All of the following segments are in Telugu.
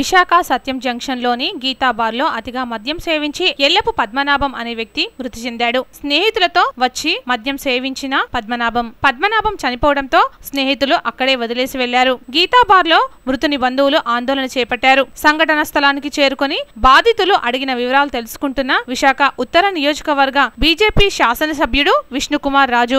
విశాఖ సత్యం జంక్షన్ లోని గీతా బార్ లో అతిగా మద్యం సేవించి ఎల్లపు పద్మనాభం అనే వ్యక్తి మృతి చెందాడు. స్నేహితులతో వచ్చి మద్యం సేవించిన పద్మనాభం చనిపోవడంతో స్నేహితులు అక్కడే వదిలేసి వెళ్లారు. గీతా బార్ లో మృతుని బంధువులు ఆందోళన చేపట్టారు. సంఘటన స్థలానికి చేరుకుని బాధితులు అడిగిన వివరాలు తెలుసుకుంటున్న విశాఖ ఉత్తర నియోజకవర్గ బీజేపీ శాసనసభ్యుడు విష్ణుకుమార్ రాజు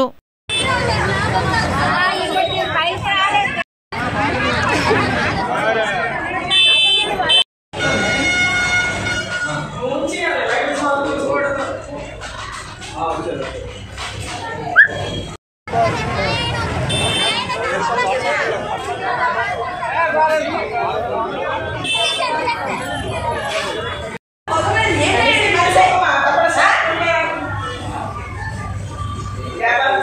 Yeah.